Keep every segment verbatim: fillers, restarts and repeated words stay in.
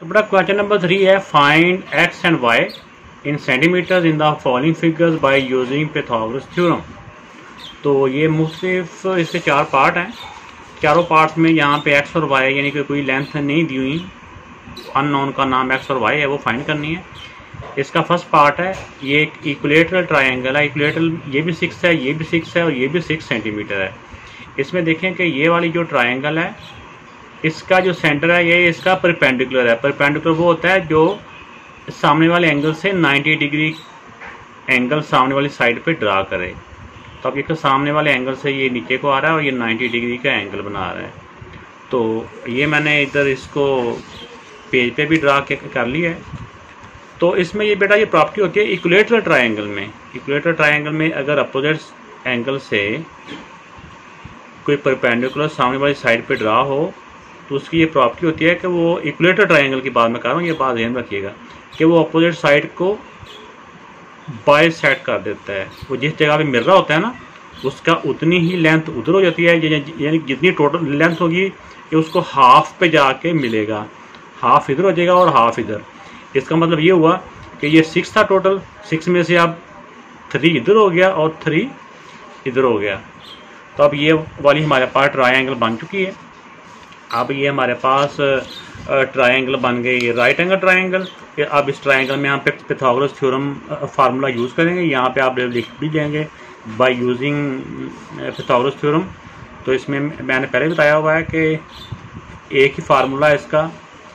तो बेटा question number three है, find x and y in centimetres in the following figures by using Pythagoras theorem. तो ये मुख्तलिफ इसके चार पार्ट हैं। चारों पार्ट्स में यहाँ पे एक्स और वाई यानी कि कोई लेंथ नहीं दी हुई, अननोन का नाम एक्स और वाई है, वो फाइंड करनी है। इसका फर्स्ट पार्ट है, ये एक इक्विलेटरल ट्रायंगल है। इक्विलेटरल ये भी सिक्स है, ये भी सिक्स है और ये भी सिक्स सेंटीमीटर है। इसमें देखें कि ये वाली जो ट्रायंगल है, इसका जो सेंटर है ये इसका परपेंडिकुलर है। परपेंडिकुलर वो होता है जो सामने वाले एंगल से नब्बे डिग्री एंगल सामने वाली साइड पे ड्रा करे। तो अब ये सामने वाले एंगल से ये नीचे को आ रहा है और ये नब्बे डिग्री का एंगल बना रहा है। तो ये मैंने इधर इसको पेज पे भी ड्रा कर लिया है। तो इसमें ये बेटा ये प्रॉपर्टी होती है इक्विलेटरल ट्रायंगल में। इक्विलेटरल ट्रायंगल में अगर अपोजिट एंगल से कोई परपेंडिकुलर सामने वाली साइड पे ड्रा हो तो उसकी ये प्रॉपर्टी होती है कि वो इक्विलेटरल ट्रायंगल की बात मैं कर रहा हूँ, ये बात ध्यान रखिएगा कि वो अपोजिट साइड को बाय सेट कर देता है। वो जिस जगह पे मिल रहा होता है ना, उसका उतनी ही लेंथ उधर हो जाती है, यानी जितनी टोटल लेंथ होगी ये उसको हाफ पे जाके मिलेगा। हाफ इधर हो जाएगा और हाफ इधर। इसका मतलब ये हुआ कि ये सिक्स था टोटल, सिक्स में से अब थ्री इधर हो गया और थ्री इधर हो गया। तो अब ये वाली हमारे पास ट्रायंगल बन चुकी है। अब ये हमारे पास ट्रायंगल बन गई राइट एंगल ट्रायंगल। अब इस ट्रायंगल में हम पे पाइथागोरस थ्योरम फार्मूला यूज़ करेंगे। यहाँ पे आप लिख भी देंगे बाय यूजिंग पाइथागोरस थ्योरम। तो इसमें मैंने पहले बताया हुआ है कि एक ही फार्मूला है इसका।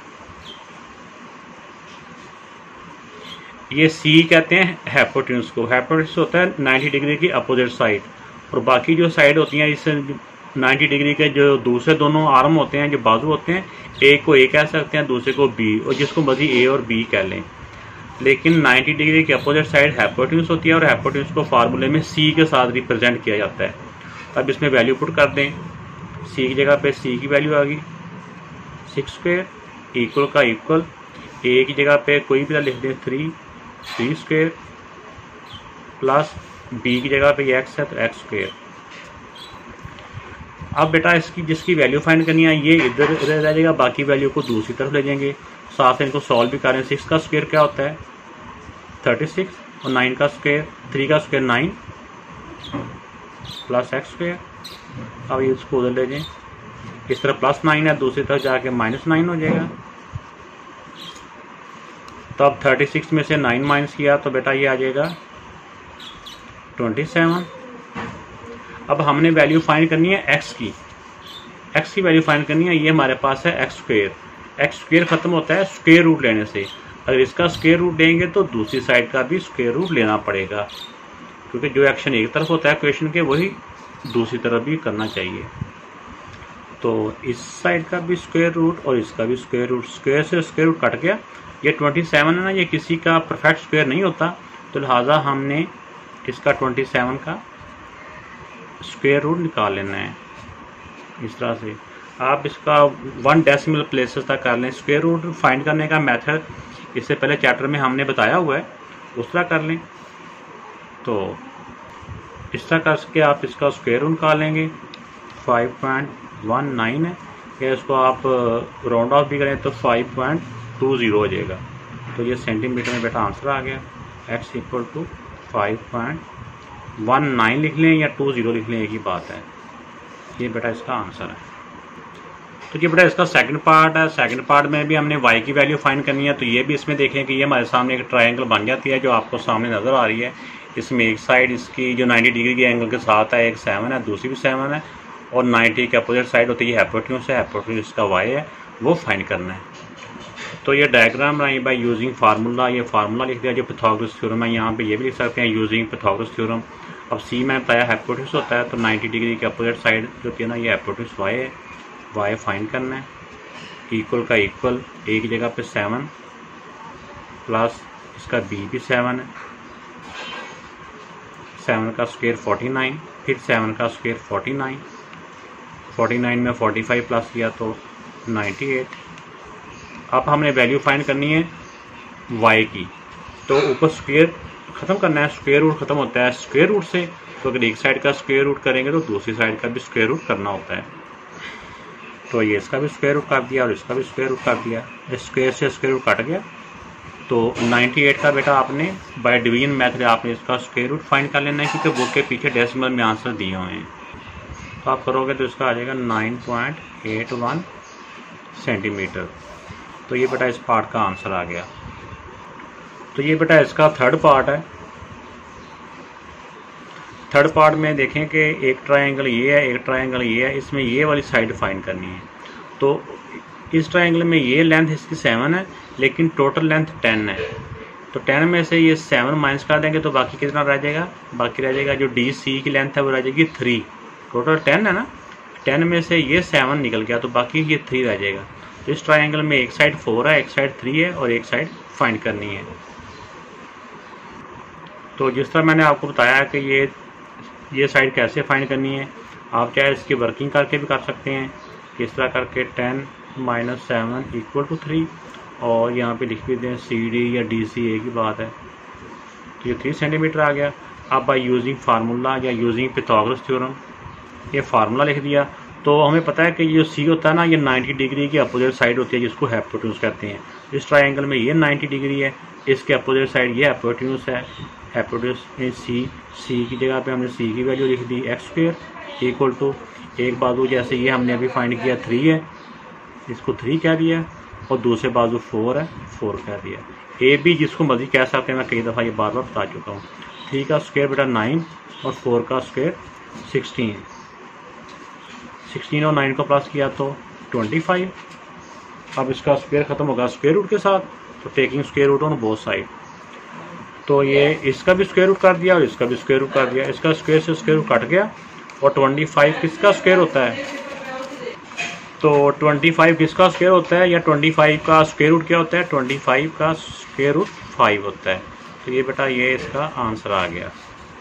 ये सी कहते हैं हाइपोटेन्यूज को। हाइपोटेन्यूज होता है नब्बे डिग्री की अपोजिट साइड, और बाकी जो साइड होती हैं इससे नब्बे डिग्री के जो दूसरे दोनों आर्म होते हैं, जो बाजू होते हैं, एक को ए कह सकते हैं, दूसरे को बी, और जिसको मर्जी ए और बी कह लें। लेकिन नब्बे डिग्री की अपोजिट साइड हाइपोटेन्यूज होती है और हाइपोटेन्यूज को फार्मूले में सी के साथ रिप्रेजेंट किया जाता है। अब इसमें वैल्यू पुट कर दें। सी की जगह पे सी की वैल्यू आ गई सिक्स स्क्वायर, इक्वल का इक्वल, ए की जगह पे कोई भी लिख दें three three square, plus b की जगह पे एक्स है तो एक्स स्क्वायर। अब बेटा इसकी जिसकी वैल्यू फाइंड करनी है ये इधर रह जाएगा, बाकी वैल्यू को दूसरी तरफ ले जाएंगे। साथ में इनको सॉल्व भी करें। सिक्स का स्क्वायर क्या होता है थर्टी सिक्स, और नाइन का स्क्वायर, थ्री का square nine, plus x square. अब ये इसको उधर ले जाएं। इस तरफ प्लस नाइन है, दूसरी तरफ जाके माइनस नाइन हो जाएगा। तो अब थर्टी सिक्स में से नाइन माइनस किया तो बेटा ये आ जाएगा ट्वेंटी सेवन। अब हमने वैल्यू फाइंड करनी है एक्स की। एक्स की वैल्यू फाइंड करनी है। ये हमारे पास है एक्स स्क्वायर। एक्स स्क्वायर खत्म होता है स्क्वायर रूट लेने से। अगर इसका स्क्वायर रूट लेंगे तो दूसरी साइड का भी स्क्वायर रूट लेना पड़ेगा, क्योंकि जो एक्शन एक तरफ होता है क्वेश्चन के वही दूसरी तरफ भी करना चाहिए। तो इस साइड का भी स्क्वायर रूट और इसका भी स्क्वायर रूट। स्क्वायर से स्क्वायर रूट कट गया। ये ट्वेंटी सेवन है ना, ये किसी का परफेक्ट स्क्वायर नहीं होता, तो लिहाजा हमने इसका ट्वेंटी सेवन का स्क्वायर रूट निकाल लेना है। इस तरह से आप इसका वन डेसिमल प्लेसेस तक कर लें। स्क्वायर रूट फाइंड करने का मेथड इससे पहले चैप्टर में हमने बताया हुआ है, उस तरह कर लें। तो इस तरह करके आप इसका स्क्वायर रूट निकाल लेंगे। फाइव पॉइंट वन नाइन है, या इसको आप राउंड ऑफ भी करें तो फाइव पॉइंट टू ज़ीरो हो जाएगा। तो ये सेंटीमीटर में बेटा आंसर आ गया। X equal to five point one nine लिख लें या टू ज़ीरो लिख लें, एक ही बात है। ये बेटा इसका आंसर है। तो ये बेटा इसका सेकंड पार्ट है। सेकंड पार्ट में भी हमने वाई की वैल्यू फाइंड करनी है। तो ये भी इसमें देखें कि ये हमारे सामने एक ट्रायंगल बन जाती है जो आपको सामने नज़र आ रही है। इसमें एक साइड इसकी जो नब्बे डिग्री के एंगल के साथ है, एक सेवन है, दूसरी भी सेवन है, और नाइन्टी के अपोजिट साइड होती है हाइपोटेन्यूज है। हाइपोटेन्यूज इसका वाई है, वो फाइंड करना है। तो ये डायग्राम बनाई बाय यूजिंग फार्मूला। ये फार्मूला लिख दिया जो पाइथागोरस थ्योरम है। यहाँ पे ये भी लिख सकते हैं यूजिंग पाइथागोरस थ्योरम। अब सी में बताया हाइपोटेन्यूज होता है, तो नब्बे डिग्री के अपोजिट साइड जो होती है ना, ये हाइपोटेन्यूज वाई है, वाई फाइंड करना है। इक्वल का इक्वल, ए की जगह पे सेवन, प्लस इसका बी भी सेवन है, सेवन का स्क्वायर फोर्टी नाइन, फिर सेवन का square forty nine, forty nine में फोर्टी फाइव प्लस किया तो नाइन्टी एट। अब हमने वैल्यू फाइंड करनी है y की। तो ऊपर स्क्वायर ख़त्म करना है, स्क्वायर रूट ख़त्म होता है स्क्वायर रूट से। तो अगर एक साइड का स्क्वायर रूट करेंगे तो दूसरी साइड का भी स्क्वायर रूट करना होता है। तो ये इसका भी स्क्वायर रूट काट दिया और इसका भी स्क्वायर रूट काट दिया, स्क्वायर से स्क्वायर रूट काट गया। तो अट्ठानवे का बेटा आपने बाय डिवीजन मेथड आपने इसका स्क्वायर रूट फाइंड कर लेना है, क्योंकि बुक के पीछे डेसिमल में आंसर दिए हुए हैं। तो आप करोगे तो इसका आ जाएगा nine point eight one centimetre. तो ये बेटा इस पार्ट का आंसर आ गया। तो ये बेटा इसका थर्ड पार्ट है। थर्ड पार्ट में देखें कि एक ट्रायंगल ये है, एक ट्रायंगल ये है, इसमें ये वाली साइड फाइंड करनी है। तो इस ट्रायंगल में ये लेंथ इसकी सेवन है, लेकिन टोटल लेंथ टेन है। तो टेन में से ये सेवन माइनस कर देंगे तो बाकी कितना रह जाएगा, बाकी रह जाएगा जो डी सी की लेंथ है वो रह जाएगी थ्री। टोटल टेन है ना, टेन में से ये सेवन निकल गया तो बाकी ये थ्री रह जाएगा। तो इस ट्रायंगल में एक साइड फोर है, एक साइड थ्री है और एक साइड फाइंड करनी है। तो जिस तरह मैंने आपको बताया है कि ये ये साइड कैसे फाइंड करनी है, आप चाहे इसकी वर्किंग करके भी कर सकते हैं। इस तरह करके ten minus seven equal to three, और यहाँ पे लिख भी दें सी डी या डी सी एक ही बात है। तो ये थ्री सेंटीमीटर आ गया। अब बाय यूजिंग फार्मूला या यूजिंग पिथागोरस थ्योरम ये फार्मूला लिख दिया। तो हमें पता है कि ये सी होता है ना, ये नाइन्टी डिग्री की अपोजिट साइड होती है जिसको हाइपोटेन्यूज कहते हैं। इस ट्रायंगल में ये नाइन्टी डिग्री है, इसके अपोजिट साइड ये हाइपोटेन्यूज है। हाइपोटेन्यूज सी सी की जगह पे हमने सी की वैल्यू लिख दी एक्स स्क्वायर इक्वल टू एक बाजू जैसे ये हमने अभी फाइंड किया थ्री है, इसको थ्री कह दिया, और दूसरे बाजू फोर है, फोर कह दिया। ए बी जिसको मर्जी कह सकते हैं, मैं कई दफ़ा ये बार बार बता चुका हूँ। थ्री का स्क्वायर बेटा नाइन और फोर का स्क्वायर सिक्सटीन। सिक्सटीन और नाइन को प्लस किया तो ट्वेंटी फाइव। अब इसका स्क्वायर ख़त्म होगा स्क्वायर रूट के साथ, तो taking square root on both side. तो ये इसका भी स्क्वायर रूट कर दिया और इसका भी स्क्वायर रूट कर दिया। इसका स्क्वायर से स्क्वायर रूट कट गया, और ट्वेंटी फाइव किसका स्क्वायर होता है, तो ट्वेंटी फाइव किसका स्क्वायर होता है, या ट्वेंटी फाइव का स्क्वायर रूट क्या होता है, ट्वेंटी फाइव का स्क्वायर रूट फाइव होता है। तो ये बेटा ये इसका आंसर आ गया।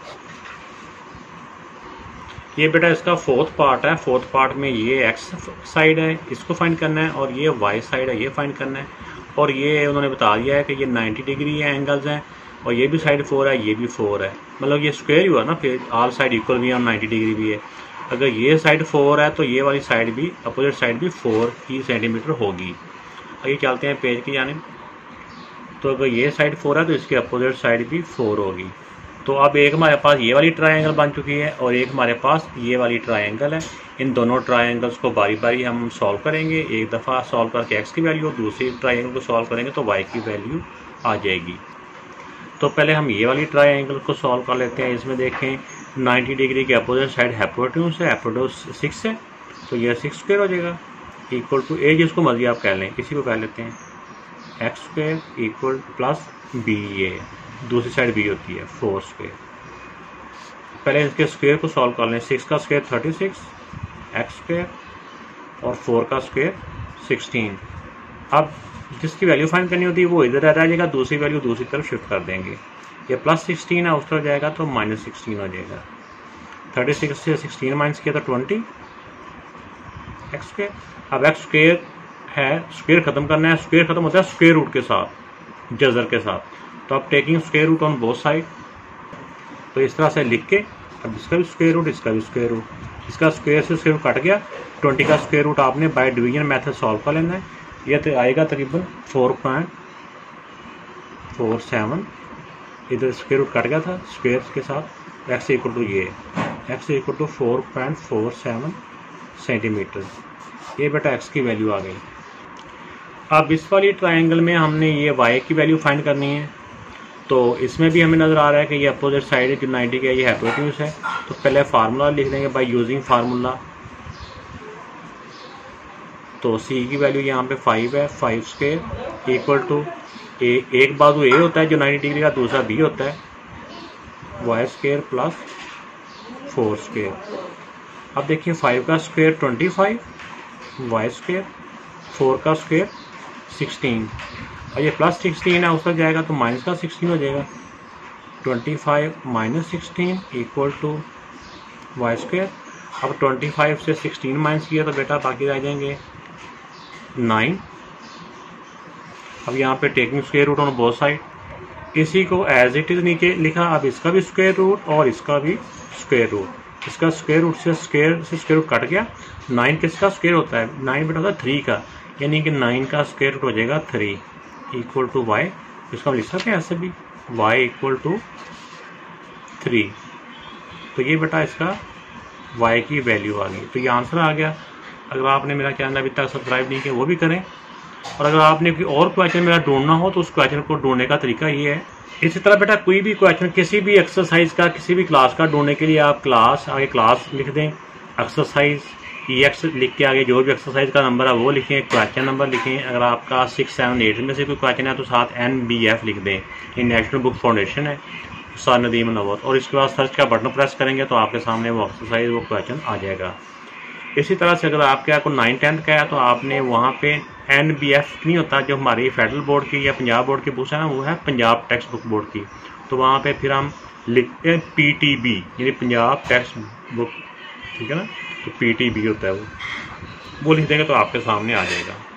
ये बेटा इसका फोर्थ पार्ट है। फोर्थ पार्ट में ये एक्स साइड है, इसको फाइंड करना है, और ये वाई साइड है, ये फाइंड करना है। और ये उन्होंने बता दिया है कि ये नाइन्टी डिग्री है एंगल्स हैं, और ये भी साइड फोर है, ये भी फोर है, मतलब ये स्क्वायर ही हुआ ना, फिर ऑल साइड इक्वल भी है और नाइन्टी डिग्री भी है। अगर ये साइड फोर है तो ये वाली साइड भी अपोजिट साइड भी फोर ही सेंटीमीटर होगी। और ये चलते हैं पेज की जानिब। तो अगर ये साइड फोर है तो इसकी अपोजिट साइड भी फोर होगी। तो अब एक हमारे पास ये वाली ट्रायंगल बन चुकी है और एक हमारे पास ये वाली ट्रायंगल है। इन दोनों ट्रायंगल्स को बारी बारी हम सॉल्व करेंगे। एक दफ़ा सॉल्व करके एक्स की वैल्यू, दूसरी ट्रायंगल को सॉल्व करेंगे तो वाई की वैल्यू आ जाएगी। तो पहले हम ये वाली ट्रायंगल को सॉल्व कर लेते हैं। इसमें देखें नाइन्टी डिग्री के अपोजिट साइड हाइपोटेन्यूज है, हाइपोटेन्यूज सिक्स है, तो ये सिक्स स्क्वायर हो जाएगा इक्वल टू ए जिसको मर्जी आप कह लें, इसी को कह लेते हैं x square equal plus b, a दूसरी साइड बी होती है फोर स्क्वायर। पहले इसके स्क्वायर को सॉल्व कर लें। सिक्स का square thirty six x square और फोर का स्क्वायर सिक्सटीन। अब जिसकी वैल्यू फाइंड करनी होती है वो इधर आ जाएगा, दूसरी वैल्यू दूसरी तरफ शिफ्ट कर देंगे। ये प्लस सिक्सटीन है, उस तरफ जाएगा तो माइनस सिक्सटीन हो जाएगा। थर्टी सिक्स से सिक्सटीन माइनस किया तो ट्वेंटी एक्स स्क्वायर। अब एक्स स्क्वायर है, स्क्वायर खत्म करना है, स्क्वायर खत्म होता है स्क्वायर रूट के साथ, जजर के साथ। तो अब taking square root on both side, तो इस तरह से लिख के अब इसका भी स्क्वायर रूट, इसका भी स्क्वायर रूट, इसका स्क्वायर से स्क्वायर रूट कट गया। ट्वेंटी का स्क्वायर रूट आपने बाय डिवीजन मेथड सॉल्व कर लेना है। यह तो आएगा तकरीबन फोर पॉइंट फोर सेवन। इधर स्क्वायर रूट कट गया था स्क्वायर के साथ, एक्स इक्वल टू ये x equal to four point four seven centimetre. ये बेटा एक्स की वैल्यू आ गई। अब इस वाली ट्रायंगल में हमने ये वाई की वैल्यू फाइंड करनी है। तो इसमें भी हमें नज़र आ रहा है कि ये अपोजिट साइड है जो नाइन्टी का, ये हाइपोटेन्यूज है। तो पहले फार्मूला लिख देंगे बाय यूजिंग फार्मूला। तो सी की वैल्यू यहाँ पे फाइव है, five square equal to a, एक बाजू ए होता है जो नाइन्टी डिग्री का, दूसरा बी होता है, y square plus four square. अब देखिए फाइव का square twenty five, y square, four का स्क्वायर सिक्सटीन, और ये प्लस सिक्सटीन है उस तक जाएगा तो माइनस का सिक्सटीन हो जाएगा। Twenty five minus sixteen equal to y square. अब ट्वेंटी फाइव से सिक्सटीन माइनस किया तो बेटा बाकी रह जाएंगे नाइन। अब यहाँ पे taking square root on both side, इसी को एज इट इज नीचे लिखा। अब इसका भी स्क्वायर रूट और इसका भी स्क्वायर रूट, इसका स्क्वायर रूट से स्क्वायर से स्क्वायर रूट कट गया। नाइन किसका स्क्वायर होता है? नाइन बेटा होता है थ्री का, यानी कि नाइन का स्क्वायर रूट हो जाएगा थ्री इक्वल टू वाई। इसको हम लिख सकते हैं ऐसे भी, वाई इक्वल टू थ्री। तो ये बेटा इसका वाई की वैल्यू आ गई। तो ये आंसर आ गया। अगर आपने मेरा चैनल अभी तक सब्सक्राइब नहीं किया वो भी करें, और अगर आपने कोई और क्वेश्चन मेरा ढूंढना हो तो उस क्वेश्चन को ढूंढने का तरीका ये है। इसी तरह बेटा कोई भी क्वेश्चन किसी भी एक्सरसाइज का किसी भी क्लास का ढूंढने के लिए आप क्लास आगे क्लास लिख दें, एक्सरसाइज ई एक्स लिख के आगे जो भी एक्सरसाइज का नंबर है वो लिखें, क्वेश्चन नंबर लिखें। अगर आपका सिक्स सेवन एट में से कोई क्वेश्चन है तो साथ एन बी एफ लिख दें, ये नेशनल बुक फाउंडेशन है, उस्ताद नदीम नवर। और इसके बाद सर्च का बटन प्रेस करेंगे तो आपके सामने वो एक्सरसाइज वो क्वेश्चन आ जाएगा। इसी तरह से अगर आपके आपको नाइन टेंथ का है तो आपने वहाँ पे एन बी एफ नहीं होता, जो हमारी फेडरल बोर्ड की या पंजाब बोर्ड की बुक्स है ना, वो है पंजाब टेक्स्ट बुक बोर्ड की। तो वहाँ पे फिर हम लिखते हैं पी टी बी, यानी पंजाब टेक्स्ट बुक, ठीक है ना। तो पी टी बी होता है वो वो लिख देंगे तो आपके सामने आ जाएगा।